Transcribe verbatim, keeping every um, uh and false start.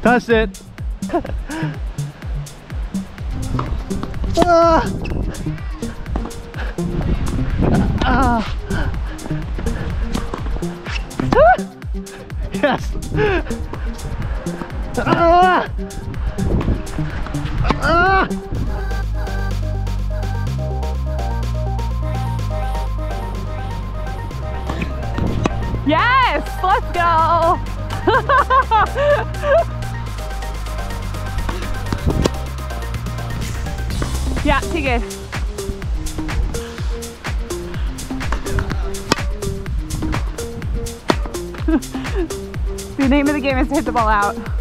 Touched it. Ah. Ah. Yes. Ah. Ah. Yes, let's go. Yeah, too good. The name of the game is to hit the ball out.